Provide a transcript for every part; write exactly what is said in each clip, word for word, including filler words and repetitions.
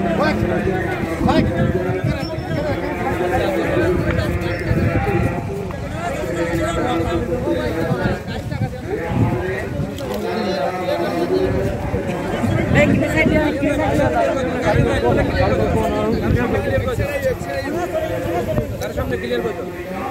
সামনে ক্লিয়ার করতে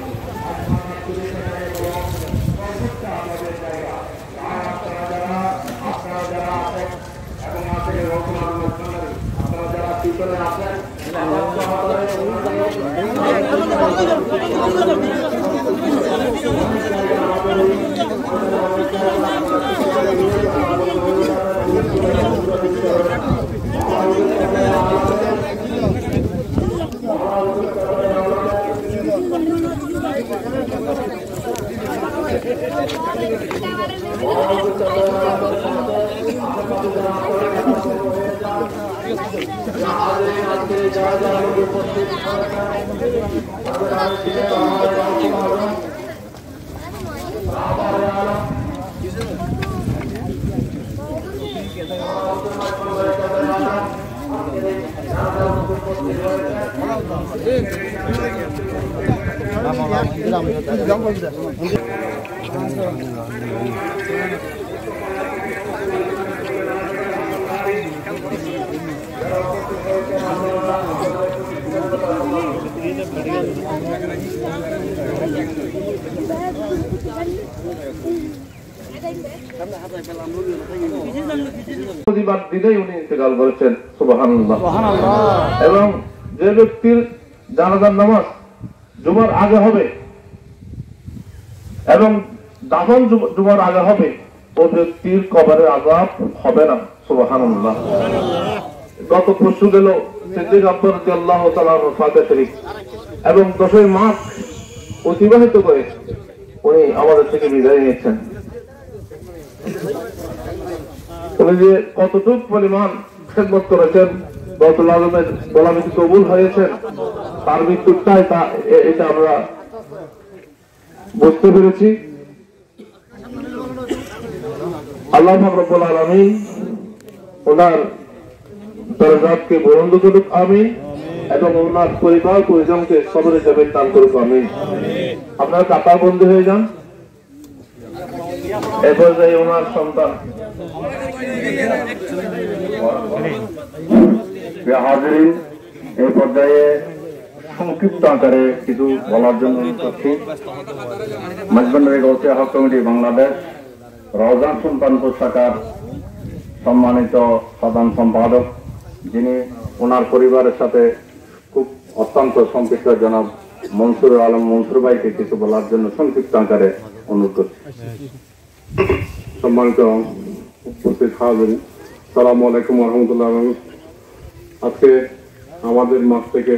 এবং যে ব্যক্তির জানাজার নামাজ জুমার আগে হবে এবং দাফন জুমার আগে হবে ও ব্যক্তির কবরের আযাব হবে না। সুবহানাল্লাহ। গত পরশু গেল সিদ্দিক আকবর রাদিয়াল্লাহু তাআলা ওফাতে শরীফ এবং দশই মাস অতিবাহিত করে উনি আমাদের থেকে বিদায় নিয়েছেন। উনি যে কতটুক পরিমাণ খেদমত করেছেন, গৌতুল আজমের গোলামী কবুল হয়েছেন, তার মৃত্যুটাই তা এটা আমরা বুঝতে পেরেছি। আল্লাহ রাব্বুল আলামিন ওনার দরজাতকে বুলন্দ করুক, আমিন, এবং ওনার পরিবার পরিজনকে সবরে জামিন দান করুক, আমিন। আপনারা কাতার বন্দী হয়ে যান। এ পর্যায়ে ওনার সন্তান হাজিরিন, এই পর্যায়ে সংক্ষিপ্ত আকারে কিছু বলার জন্য অনুরোধ করছি। মাঝবান্ডারি গৌসিয়া হক কমিটি বাংলাদেশ রওজান সুলতানপুর শাখার সম্মানিত সাধারণ সম্পাদক, যিনি ওনার পরিবারের সাথে খুব অত্যন্ত সম্পৃক্ত জনাব মনসুর আলম মনসুর ভাইকে কিছু বলার জন্য সংক্ষিপ্ত আকারে অনুরোধ করছি। সম্মানিত উপস্থিত হাজিরিন, আসসালামু আলাইকুম ওয়া রাহমাতুল্লাহ। আজকে আমাদের মাঠ থেকে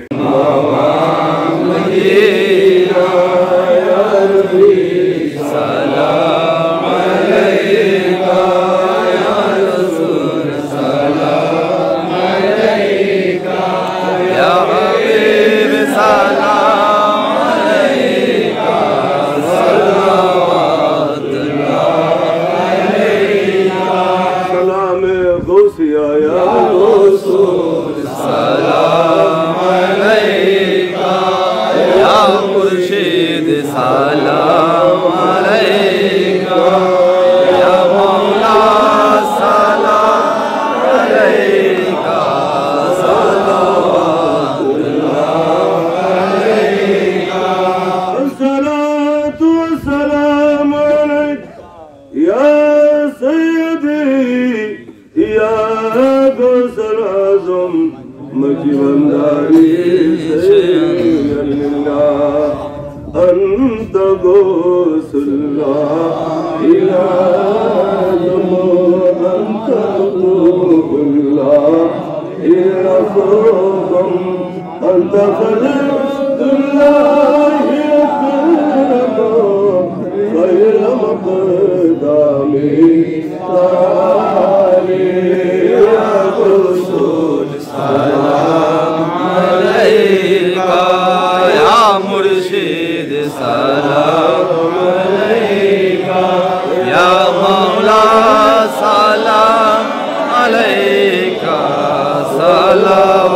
Salam alayka, salam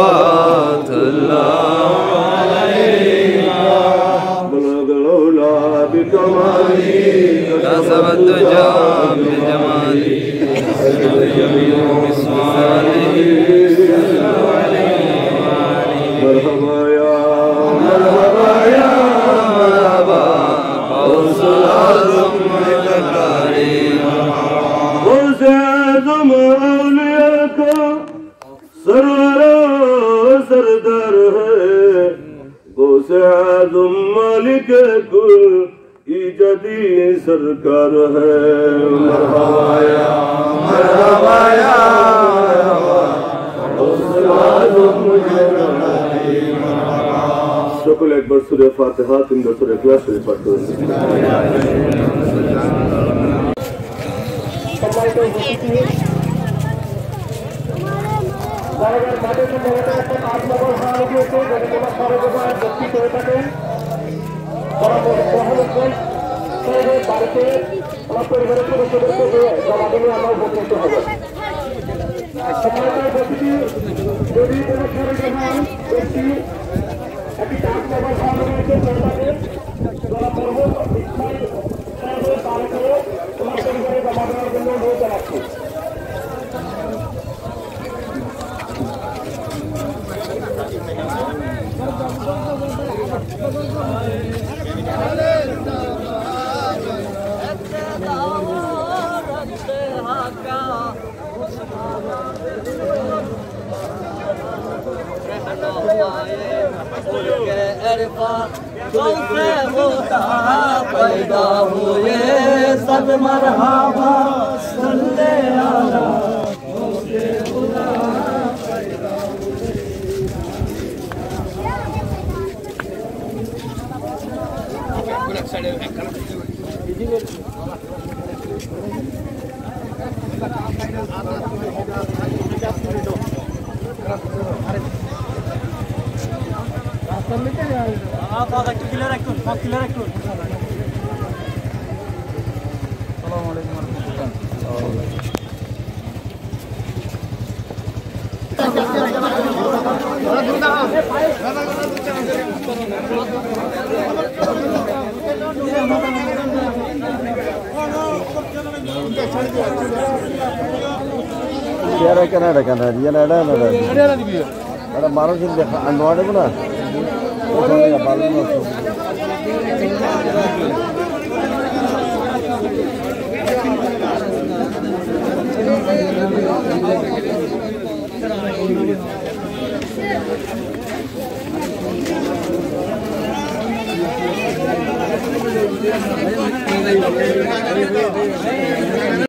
सरदार है गौसे आज़म मालिक कुल इजादी सरकार है मरहबा या मरहबा या गौसे आज़म সকলে একবার সূরা ফাতিহা তিন সূরা ইখলাস শরীফ পাঠ করুন। पैदा हुए सब मरहबा सल्ले अला Dia ada kan ada kan ada dia ada ada ada maru sih dia anu ada pun lah. Orang yang balu